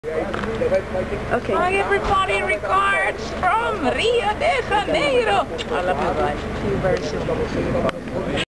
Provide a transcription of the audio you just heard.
Okay. Hi everybody, regards from Rio de Janeiro. I love you guys. Thank you very soon.